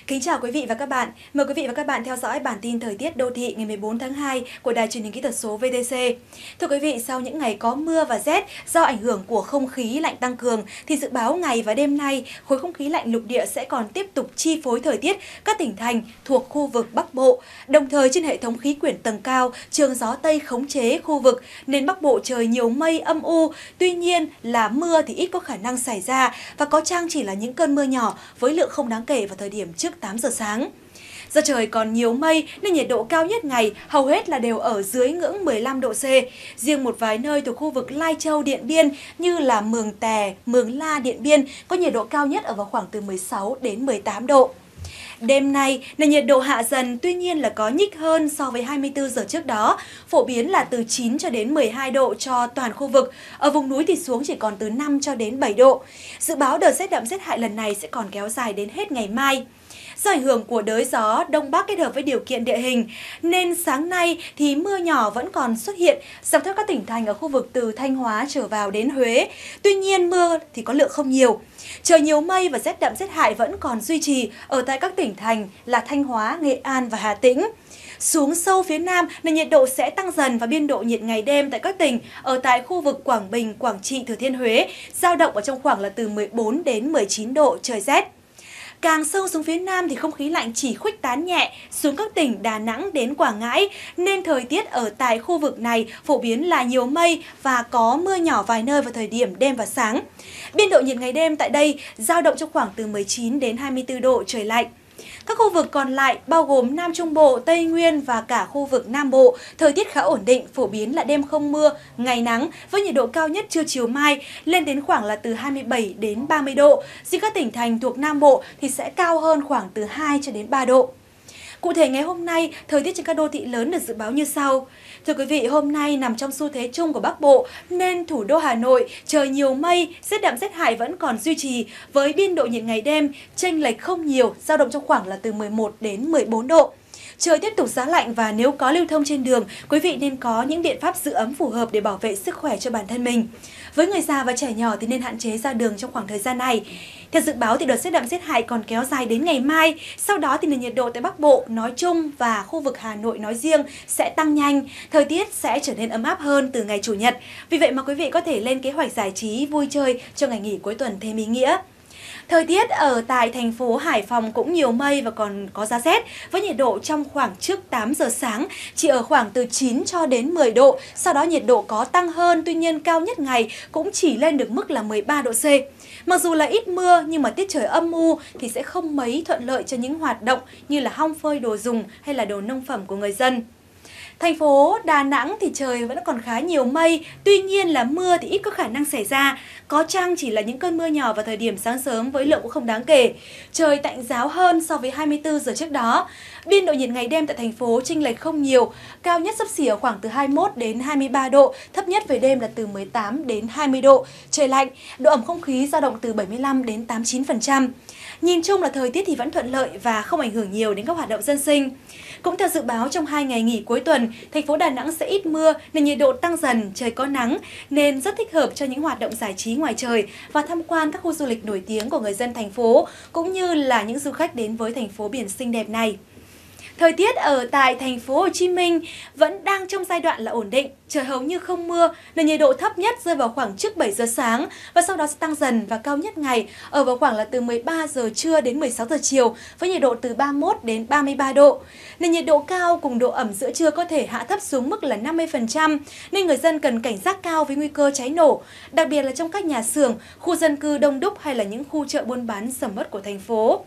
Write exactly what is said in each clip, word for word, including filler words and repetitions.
Kính chào quý vị và các bạn. Mời quý vị và các bạn theo dõi bản tin thời tiết đô thị ngày mười bốn tháng hai của Đài Truyền hình Kỹ thuật số vê tê xê. Thưa quý vị, sau những ngày có mưa và rét do ảnh hưởng của không khí lạnh tăng cường thì dự báo ngày và đêm nay khối không khí lạnh lục địa sẽ còn tiếp tục chi phối thời tiết các tỉnh thành thuộc khu vực Bắc Bộ. Đồng thời trên hệ thống khí quyển tầng cao, trường gió Tây khống chế khu vực nên Bắc Bộ trời nhiều mây âm u. Tuy nhiên là mưa thì ít có khả năng xảy ra và có chăng chỉ là những cơn mưa nhỏ với lượng không đáng kể vào thời điểm trước tám giờ sáng. Do trời còn nhiều mây nên nhiệt độ cao nhất ngày hầu hết là đều ở dưới ngưỡng mười lăm độ C. Riêng một vài nơi thuộc khu vực Lai Châu, Điện Biên như là Mường Tè, Mường La, Điện Biên có nhiệt độ cao nhất ở vào khoảng từ mười sáu đến mười tám độ. Đêm nay, nền nhiệt độ hạ dần, tuy nhiên là có nhích hơn so với hai mươi tư giờ trước đó, phổ biến là từ chín cho đến mười hai độ cho toàn khu vực. Ở vùng núi thì xuống chỉ còn từ năm cho đến bảy độ. Dự báo đợt rét đậm rét hại lần này sẽ còn kéo dài đến hết ngày mai. Do ảnh hưởng của đới gió Đông Bắc kết hợp với điều kiện địa hình, nên sáng nay thì mưa nhỏ vẫn còn xuất hiện dọc theo các tỉnh thành ở khu vực từ Thanh Hóa trở vào đến Huế. Tuy nhiên mưa thì có lượng không nhiều. Trời nhiều mây và rét đậm rét hại vẫn còn duy trì ở tại các tỉnh thành là Thanh Hóa, Nghệ An và Hà Tĩnh. Xuống sâu phía Nam, nền nhiệt độ sẽ tăng dần và biên độ nhiệt ngày đêm tại các tỉnh ở tại khu vực Quảng Bình, Quảng Trị, Thừa Thiên Huế dao động ở trong khoảng là từ mười bốn đến mười chín độ, trời rét. Càng sâu xuống phía Nam thì không khí lạnh chỉ khuếch tán nhẹ xuống các tỉnh Đà Nẵng đến Quảng Ngãi, nên thời tiết ở tại khu vực này phổ biến là nhiều mây và có mưa nhỏ vài nơi vào thời điểm đêm và sáng. Biên độ nhiệt ngày đêm tại đây dao động trong khoảng từ mười chín đến hai mươi tư độ, trời lạnh. Các khu vực còn lại bao gồm Nam Trung Bộ, Tây Nguyên và cả khu vực Nam Bộ, thời tiết khá ổn định, phổ biến là đêm không mưa, ngày nắng với nhiệt độ cao nhất trưa chiều mai lên đến khoảng là từ hai mươi bảy đến ba mươi độ. Riêng các tỉnh thành thuộc Nam Bộ thì sẽ cao hơn khoảng từ hai cho đến ba độ. Cụ thể ngày hôm nay, thời tiết trên các đô thị lớn được dự báo như sau. Thưa quý vị, hôm nay nằm trong xu thế chung của Bắc Bộ nên thủ đô Hà Nội trời nhiều mây, rét đậm rét hại vẫn còn duy trì với biên độ nhiệt ngày đêm chênh lệch không nhiều, dao động trong khoảng là từ mười một đến mười bốn độ. Trời tiếp tục giá lạnh và nếu có lưu thông trên đường, quý vị nên có những biện pháp giữ ấm phù hợp để bảo vệ sức khỏe cho bản thân mình. Với người già và trẻ nhỏ thì nên hạn chế ra đường trong khoảng thời gian này. Theo dự báo thì đợt rét đậm rét hại còn kéo dài đến ngày mai, sau đó thì nền nhiệt độ tại Bắc Bộ nói chung và khu vực Hà Nội nói riêng sẽ tăng nhanh, thời tiết sẽ trở nên ấm áp hơn từ ngày Chủ nhật. Vì vậy mà quý vị có thể lên kế hoạch giải trí vui chơi cho ngày nghỉ cuối tuần thêm ý nghĩa. Thời tiết ở tại thành phố Hải Phòng cũng nhiều mây và còn có giá rét với nhiệt độ trong khoảng trước tám giờ sáng chỉ ở khoảng từ chín cho đến mười độ, sau đó nhiệt độ có tăng hơn, tuy nhiên cao nhất ngày cũng chỉ lên được mức là mười ba độ C. Mặc dù là ít mưa nhưng mà tiết trời âm u thì sẽ không mấy thuận lợi cho những hoạt động như là hong phơi đồ dùng hay là đồ nông phẩm của người dân. Thành phố Đà Nẵng thì trời vẫn còn khá nhiều mây, tuy nhiên là mưa thì ít có khả năng xảy ra, có chăng chỉ là những cơn mưa nhỏ vào thời điểm sáng sớm với lượng cũng không đáng kể. Trời tạnh ráo hơn so với hai mươi tư giờ trước đó. Biên độ nhiệt ngày đêm tại thành phố chênh lệch không nhiều, cao nhất xấp xỉ ở khoảng từ hai mươi mốt đến hai mươi ba độ, thấp nhất về đêm là từ mười tám đến hai mươi độ, trời lạnh, độ ẩm không khí dao động từ bảy mươi lăm đến tám mươi chín phần trăm. Nhìn chung là thời tiết thì vẫn thuận lợi và không ảnh hưởng nhiều đến các hoạt động dân sinh. Cũng theo dự báo trong hai ngày nghỉ cuối tuần, thành phố Đà Nẵng sẽ ít mưa nên nhiệt độ tăng dần, trời có nắng nên rất thích hợp cho những hoạt động giải trí ngoài trời và tham quan các khu du lịch nổi tiếng của người dân thành phố cũng như là những du khách đến với thành phố biển xinh đẹp này. Thời tiết ở tại thành phố Hồ Chí Minh vẫn đang trong giai đoạn là ổn định, trời hầu như không mưa, nên nhiệt độ thấp nhất rơi vào khoảng trước bảy giờ sáng và sau đó sẽ tăng dần và cao nhất ngày ở vào khoảng là từ mười ba giờ trưa đến mười sáu giờ chiều với nhiệt độ từ ba mươi mốt đến ba mươi ba độ. Nên nhiệt độ cao cùng độ ẩm giữa trưa có thể hạ thấp xuống mức là năm mươi phần trăm nên người dân cần cảnh giác cao với nguy cơ cháy nổ, đặc biệt là trong các nhà xưởng, khu dân cư đông đúc hay là những khu chợ buôn bán sầm uất của thành phố.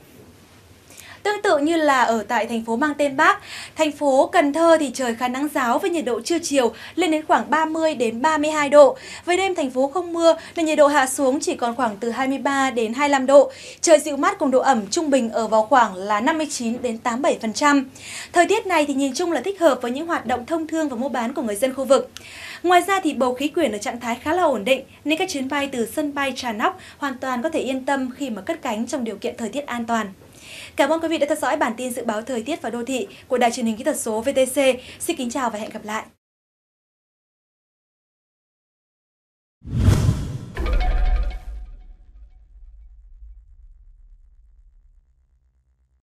Tương tự như là ở tại thành phố mang tên Bác, thành phố Cần Thơ thì trời khá nắng ráo với nhiệt độ trưa chiều lên đến khoảng ba mươi đến ba mươi hai độ. Về đêm thành phố không mưa nên nhiệt độ hạ xuống chỉ còn khoảng từ hai mươi ba đến hai mươi lăm độ. Trời dịu mát cùng độ ẩm trung bình ở vào khoảng là năm mươi chín đến tám mươi bảy phần trăm. Thời tiết này thì nhìn chung là thích hợp với những hoạt động thông thương và mua bán của người dân khu vực. Ngoài ra thì bầu khí quyển ở trạng thái khá là ổn định nên các chuyến bay từ sân bay Trà Nóc hoàn toàn có thể yên tâm khi mà cất cánh trong điều kiện thời tiết an toàn. Cảm ơn quý vị đã theo dõi bản tin dự báo thời tiết và đô thị của Đài Truyền hình Kỹ thuật số vê tê xê. Xin kính chào và hẹn gặp lại.